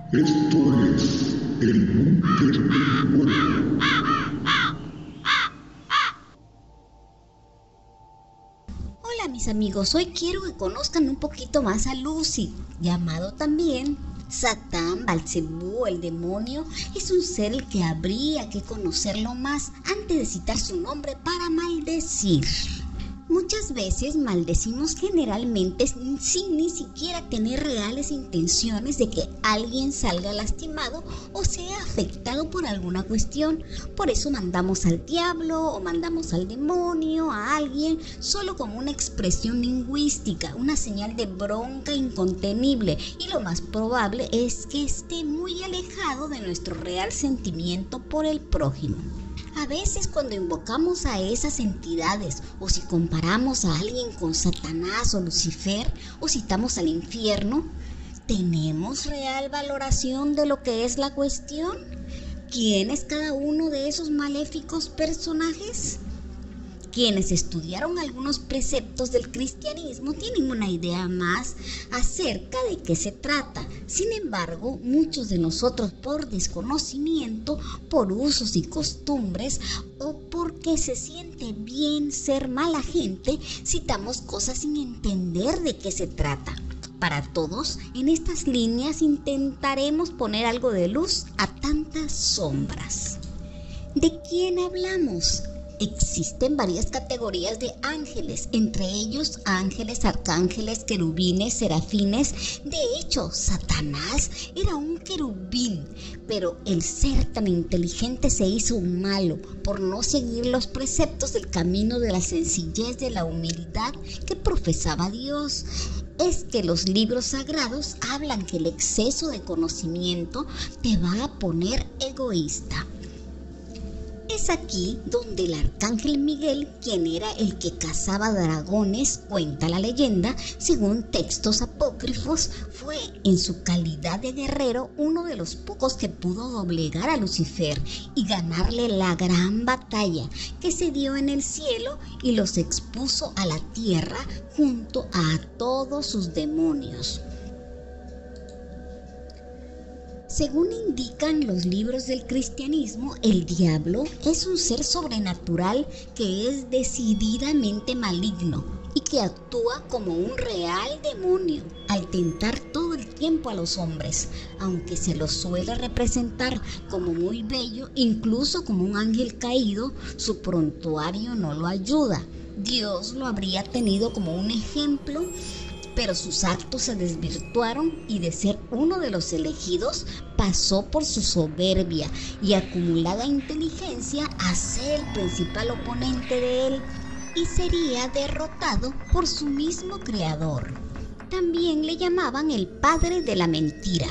Esto es el búnker del pueblo. Hola mis amigos, hoy quiero que conozcan un poquito más a Lucy, llamado también Satán, Belcebú, el demonio. Es un ser el que habría que conocerlo más antes de citar su nombre para maldecir. Muchas veces maldecimos generalmente sin ni siquiera tener reales intenciones de que alguien salga lastimado o sea afectado por alguna cuestión. Por eso mandamos al diablo o mandamos al demonio, a alguien, solo como una expresión lingüística, una señal de bronca incontenible, y lo más probable es que esté muy alejado de nuestro real sentimiento por el prójimo. A veces cuando invocamos a esas entidades, o si comparamos a alguien con Satanás o Lucifer, o citamos al infierno, ¿tenemos real valoración de lo que es la cuestión? ¿Quién es cada uno de esos maléficos personajes? Quienes estudiaron algunos preceptos del cristianismo tienen una idea más acerca de qué se trata. Sin embargo, muchos de nosotros, por desconocimiento, por usos y costumbres, o porque se siente bien ser mala gente, citamos cosas sin entender de qué se trata. Para todos, en estas líneas intentaremos poner algo de luz a tantas sombras. ¿De quién hablamos? Existen varias categorías de ángeles, entre ellos ángeles, arcángeles, querubines, serafines. De hecho, Satanás era un querubín, pero el ser tan inteligente se hizo malo por no seguir los preceptos del camino de la sencillez, de la humildad que profesaba Dios. Es que los libros sagrados hablan que el exceso de conocimiento te va a poner egoísta. Es aquí donde el arcángel Miguel, quien era el que cazaba dragones, cuenta la leyenda, según textos apócrifos, fue en su calidad de guerrero uno de los pocos que pudo doblegar a Lucifer y ganarle la gran batalla que se dio en el cielo y los expuso a la tierra junto a todos sus demonios. Según indican los libros del cristianismo, el diablo es un ser sobrenatural que es decididamente maligno y que actúa como un real demonio al tentar todo el tiempo a los hombres, aunque se lo suele representar como muy bello, incluso como un ángel caído. Su prontuario no lo ayuda. Dios lo habría tenido como un ejemplo, pero sus actos se desvirtuaron y de ser uno de los elegidos pasó por su soberbia y acumulada inteligencia a ser el principal oponente de él y sería derrotado por su mismo creador. También le llamaban el padre de la mentira.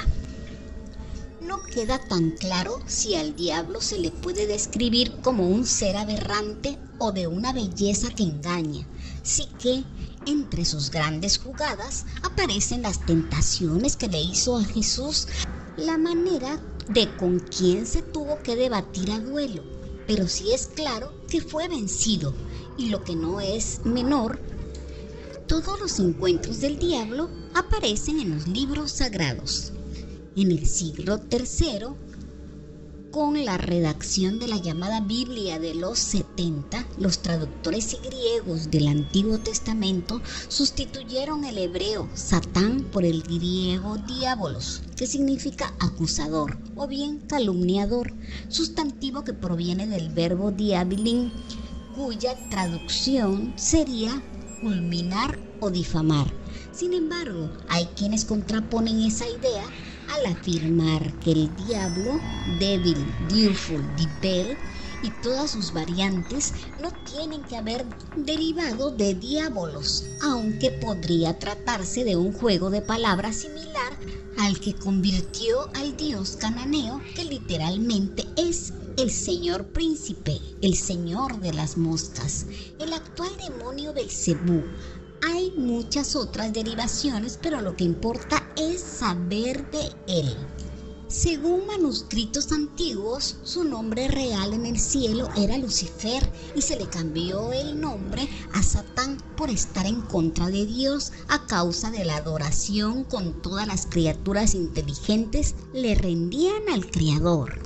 No queda tan claro si al diablo se le puede describir como un ser aberrante o de una belleza que engaña. Sí que entre sus grandes jugadas aparecen las tentaciones que le hizo a Jesús, la manera de con quién se tuvo que debatir a duelo, pero sí es claro que fue vencido, y lo que no es menor, todos los encuentros del diablo aparecen en los libros sagrados. En el siglo III, con la redacción de la llamada Biblia de los 70, los traductores griegos del Antiguo Testamento sustituyeron el hebreo Satán por el griego diabolos, que significa acusador o bien calumniador, sustantivo que proviene del verbo diabilin, cuya traducción sería fulminar o difamar. Sin embargo, hay quienes contraponen esa idea al afirmar que el diablo, devil, dewful, dibel y todas sus variantes no tienen que haber derivado de diabolos, aunque podría tratarse de un juego de palabras similar al que convirtió al dios cananeo, que literalmente es el señor príncipe, el señor de las moscas, el actual demonio Belcebú. Hay muchas otras derivaciones, pero lo que importa es saber de él. Según manuscritos antiguos, su nombre real en el cielo era Lucifer y se le cambió el nombre a Satán por estar en contra de Dios a causa de la adoración con todas las criaturas inteligentes le rendían al Creador.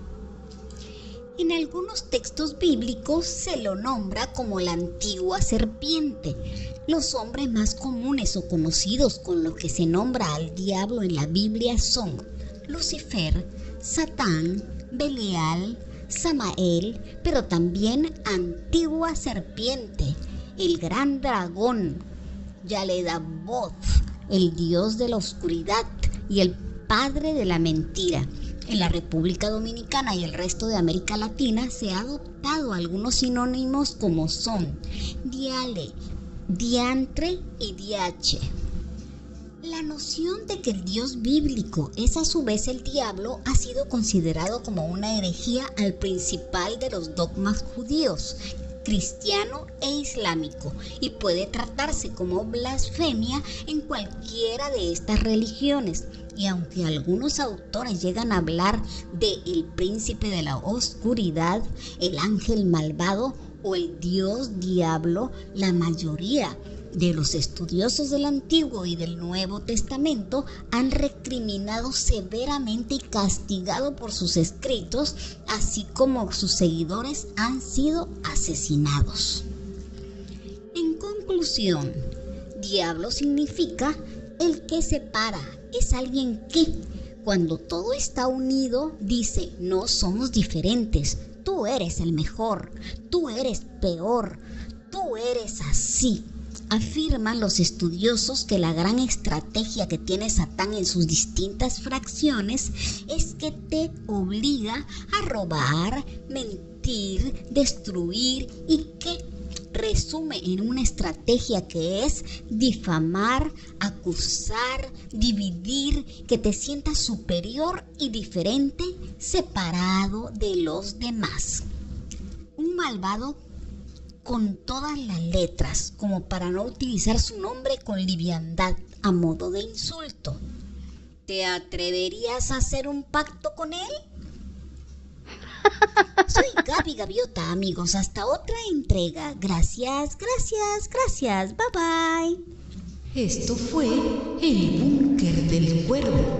En algunos textos bíblicos se lo nombra como la antigua serpiente. Los nombres más comunes o conocidos con los que se nombra al diablo en la Biblia son Lucifer, Satán, Belial, Samael, pero también antigua serpiente, el gran dragón, Yaldabaoth, el dios de la oscuridad y el padre de la mentira. En la República Dominicana y el resto de América Latina se ha adoptado algunos sinónimos como son diale, diantre y diache. La noción de que el Dios bíblico es a su vez el diablo ha sido considerado como una herejía al principal de los dogmas judíos, cristiano e islámico, y puede tratarse como blasfemia en cualquiera de estas religiones. Y aunque algunos autores llegan a hablar de el príncipe de la oscuridad, el ángel malvado o el dios diablo, la mayoría de los estudiosos del Antiguo y del Nuevo Testamento han recriminado severamente y castigado por sus escritos, así como sus seguidores han sido asesinados. En conclusión, diablo significa el que separa, es alguien que, cuando todo está unido, dice: no somos diferentes, tú eres el mejor, tú eres peor, tú eres así. Afirman los estudiosos que la gran estrategia que tiene Satán en sus distintas fracciones es que te obliga a robar, mentir, destruir y que resume en una estrategia que es difamar, acusar, dividir, que te sientas superior y diferente, separado de los demás. Un malvado con todas las letras, como para no utilizar su nombre con liviandad a modo de insulto. ¿Te atreverías a hacer un pacto con él? Soy Gaby Gaviota, amigos. Hasta otra entrega. Gracias, gracias, gracias. Bye bye. Esto fue El Búnker del Cuervo.